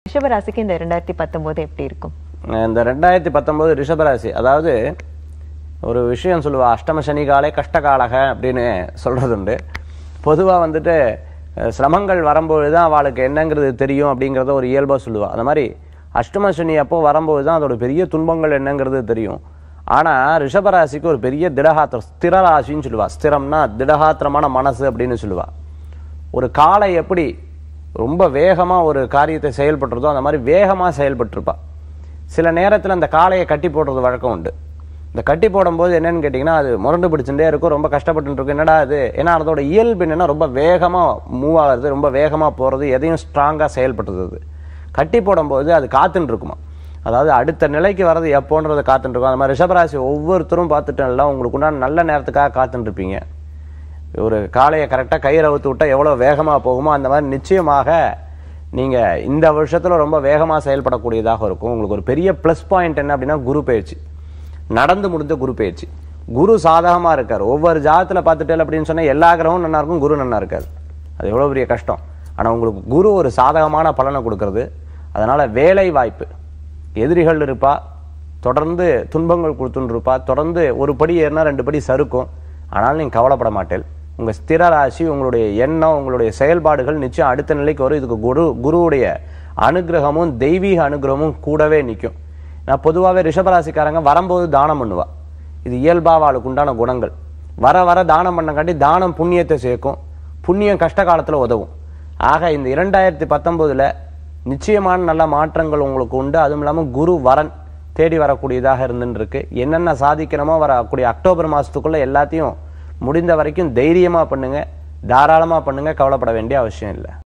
ரிஷபராசிக்கு இந்த 2019 எப்படி இருக்கும்? இந்த 2019 ரிஷபராசி, அதாவது ஒரு விஷயம் சொல்லுவா, அஷ்டம சனி காலே கஷ்டகாலக அப்படின்னு சொல்றது உண்டு. பொதுவாக வந்துட்டு சிரமங்கள் வரும்போது தான் அவளுக்கு என்னங்கிறது தெரியும் அப்படிங்கிறத ஒரு இயல்பாக சொல்லுவாள். அந்த மாதிரி அஷ்டம சனி அப்போ வரும்போது தான் அதோட பெரிய துன்பங்கள் என்னங்கிறது தெரியும். ஆனால் ரிஷபராசிக்கு ஒரு பெரிய திடகாத்திரம், ஸ்திரராசின்னு சொல்லுவாள். ஸ்திரம்னா திடகாத்திரமான மனசு அப்படின்னு சொல்லுவாள். ஒரு காலை எப்படி ரொம்ப வேகமாக ஒரு காரியத்தை செயல்பட்டுறதோ அந்த மாதிரி வேகமாக செயல்பட்டுருப்பாள். சில நேரத்தில் அந்த காளையை கட்டி போடுறது வழக்கம் உண்டு. இந்த கட்டி போடும்போது என்னன்னு கேட்டிங்கன்னா, அது முரண்டு பிடிச்சுட்டே இருக்கும், ரொம்ப கஷ்டப்பட்டு இருக்கும். என்னடா அது, ஏன்னா அதோட இயல்பு என்னென்னா ரொம்ப வேகமாக மூவ் ஆகுறது, ரொம்ப வேகமாக போகிறது, எதையும் ஸ்ட்ராங்காக செயல்படுறது. கட்டி போடும்போது அது காத்துன்னு இருக்குமா, அதாவது அடுத்த நிலைக்கு வர்றது எப்போன்றது காத்துன்னு இருக்கும். அந்த மாதிரி ரிஷபராசி ஒவ்வொருத்தரும் பார்த்துட்டோம்ல, உங்களுக்கு உண்டான நல்ல நேரத்துக்காக காத்துன்னு இருப்பீங்க. ஒரு காளையை கரெக்டாக கயிறு அவுத்து விட்டால் எவ்வளோ வேகமாக போகுமோ அந்த மாதிரி நிச்சயமாக நீங்கள் இந்த வருஷத்தில் ரொம்ப வேகமாக செயல்படக்கூடியதாக இருக்கும். உங்களுக்கு ஒரு பெரிய ப்ளஸ் பாயிண்ட் என்ன அப்படின்னா, குரு பயிற்சி, நடந்து முடிந்த குரு பயிற்சி. குரு சாதகமாக இருக்கார். ஒவ்வொரு ஜாதத்தில் பார்த்துட்டேன் அப்படின்னு சொன்னால் எல்லா கிரகமும் நல்லா இருக்கும், குரு நல்லா இருக்காது. அது எவ்வளோ பெரிய கஷ்டம். ஆனால் உங்களுக்கு குரு ஒரு சாதகமான பலனை கொடுக்கறது. அதனால் வேலை வாய்ப்பு, எதிரிகள் இருப்பா, தொடர்ந்து துன்பங்கள் கொடுத்துன்னு இருப்பா, தொடர்ந்து ஒரு படி ஏறினா 2 படி சறுக்கும். ஆனால் நீங்கள் கவலைப்பட மாட்டேன். உங்கள் ஸ்திர ராசி, உங்களுடைய எண்ணம், உங்களுடைய செயல்பாடுகள் நிச்சயம் அடுத்த நிலைக்கு வரும். இதுக்கு குருவுடைய அனுகிரகமும் தெய்வீக அனுகிரகமும் கூடவே நிற்கும். நான் பொதுவாகவே ரிஷபராசிக்காரங்க வரும்போது தானம் பண்ணுவா. இது இயல்பாக அவளுக்கு உண்டான குணங்கள். வர வர தானம் பண்ணங்காட்டி தானம் புண்ணியத்தை சேர்க்கும், புண்ணியம் கஷ்ட காலத்தில் உதவும். ஆக இந்த 2019 நிச்சயமான நல்ல மாற்றங்கள் உங்களுக்கு உண்டு. அதுவும் இல்லாமல் குரு வரன் தேடி வரக்கூடியதாக இருந்துன்னு இருக்கு. என்னென்ன சாதிக்கணுமோ வரக்கூடிய அக்டோபர் மாதத்துக்குள்ளே எல்லாத்தையும் முடிந்த வரைக்கும் தைரியமாக பண்ணுங்கள், தாராளமாக பண்ணுங்கள், கவலைப்பட வேண்டிய அவசியம் இல்லை.